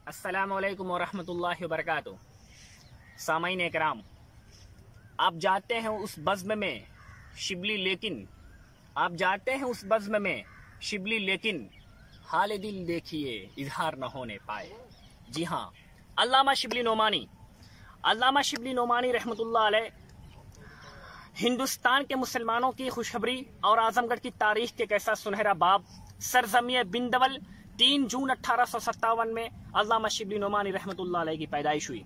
السلام علیکم ورحمۃ اللہ وبرکاتہ۔ سامعین اکرام، آپ جاتے ہیں اس بزم میں شبلی لیکن حال دل دیکھیے اظہار نہ ہونے پائے۔ جی ہاں، علامہ شبلی نعمانی رحمۃ اللہ علیہ ہندوستان کے مسلمانوں کی خوشخبری اور اعظم گڑھ کی تاریخ کے ایسا سنہرا باب سرزمین بندول 3 جون 1857 میں علامہ شبلی نعمانی رحمۃ اللہ علیہ کی پیدائش ہوئی۔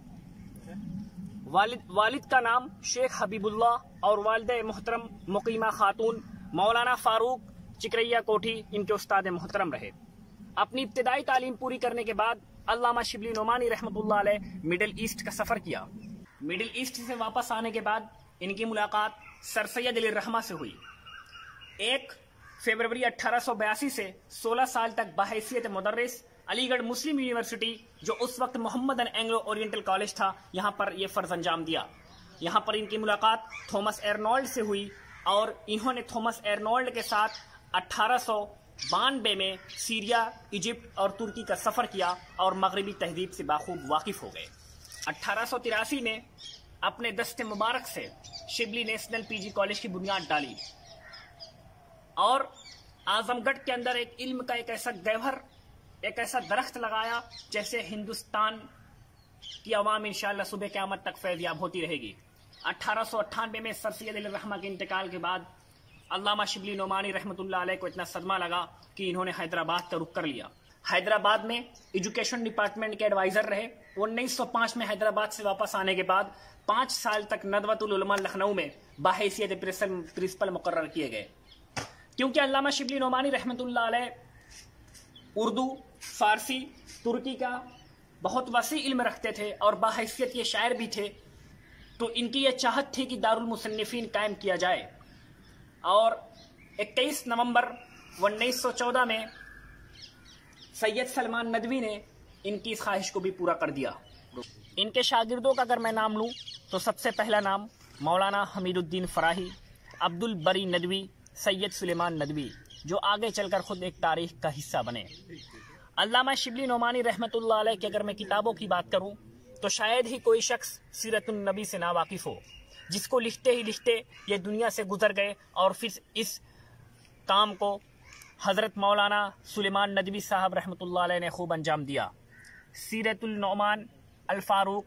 والد کا نام شیخ حبیب اللہ اور والدہ محترم مقیمہ خاتون مولانا فاروق چکریا کوٹھی ان کے استاد محترم رہے۔ اپنی ابتدائی تعلیم پوری کرنے کے بعد علامہ شبلی نعمانی رحمۃ اللہ علیہ مڈل ایسٹ کا سفر کیا۔ مڈل ایسٹ سے واپس آنے کے بعد ان کی ملاقات سر سید علی الرحمہ سے ہوئی۔ 1 فروری 1882 سے 16 سال تک بحیثیت مدرس علی گڑھ مسلم یونیورسٹی، جو اس وقت محمدن اینگلو اورینٹل کالج تھا، یہاں پر یہ فرض انجام دیا۔ یہاں پر ان کی ملاقات تھامس ارنولڈ سے ہوئی اور انہوں نے تھامس ارنولڈ کے ساتھ 1892 میں سیریا، ایجپٹ اور ترکی کا سفر کیا اور مغربی تہذیب سے باخوب واقف ہو گئے۔ 1883 میں اپنے دست مبارک سے Shibli national P G college کی بنیاد ڈالی اور اعظم گڑھ کے اندر ایک علم کا ایک ایسا درخت لگایا جیسے ہندوستان کی عوام انشاءاللہ صبح قیامت تک فیض یاب ہوتی رہے گی۔ 1898 میں سر سید علی الرحمہ کے انتقال کے بعد علامہ شبلی نعمانی رحمۃ اللہ علیہ کو اتنا صدمہ لگا کہ انہوں نے حیدرآباد کا رخ کر لیا۔ حیدرآباد میں ایجوکیشن ڈپارٹمنٹ کے ایڈوائزر رہے۔ 1905 میں حیدرآباد سے واپس آنے کے بعد 5 سال تک ندوۃ العلماء لکھنؤ میں بحیثیت پرنسپل مقرر کیے گئے۔ کیونکہ علامہ شبلی نعمانی رحمۃ اللہ علیہ اردو، فارسی، ترکی کا بہت وسیع علم رکھتے تھے اور بحیثیت یہ شاعر بھی تھے، تو ان کی یہ چاہت تھی کہ دارالمصنفین قائم کیا جائے، اور 21 نومبر 1914 میں سید سلمان ندوی نے ان کی اس خواہش کو بھی پورا کر دیا۔ ان کے شاگردوں کا اگر میں نام لوں تو سب سے پہلا نام مولانا حمید الدین فراہی، عبد البری ندوی، سید سلیمان ندوی، جو آگے چل کر خود ایک تاریخ کا حصہ بنے۔ علامہ شبلی نعمانی رحمۃ اللہ علیہ کی اگر میں کتابوں کی بات کروں تو شاید ہی کوئی شخص سیرت النبی سے ناواقف ہو، جس کو لکھتے ہی لکھتے یہ دنیا سے گزر گئے اور پھر اس کام کو حضرت مولانا سلیمان ندوی صاحب رحمۃ اللہ علیہ نے خوب انجام دیا۔ سیرت النعمان، الفاروق،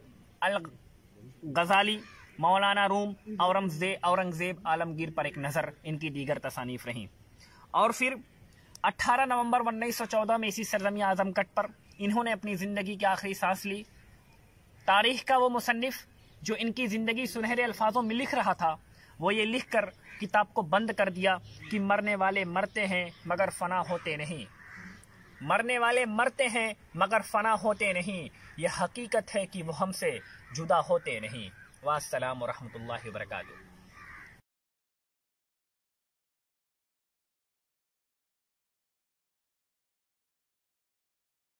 الغزالی، مولانا روم، اورنگزیب عالمگیر پر ایک نظر ان کی دیگر تصانیف رہیں۔ اور پھر 18 نومبر 1914 میں اسی سرزمین اعظم گڑھ پر انہوں نے اپنی زندگی کی آخری سانس لی۔ تاریخ کا وہ مصنف جو ان کی زندگی سنہرے الفاظوں میں لکھ رہا تھا، وہ یہ لکھ کر کتاب کو بند کر دیا کہ مرنے والے مرتے ہیں مگر فنا ہوتے نہیں۔ مرنے والے مرتے ہیں مگر فنا ہوتے نہیں، یہ حقیقت ہے کہ وہ ہم سے جدا ہوتے نہیں۔ والسلام ورحمۃ اللہ وبرکاتہ۔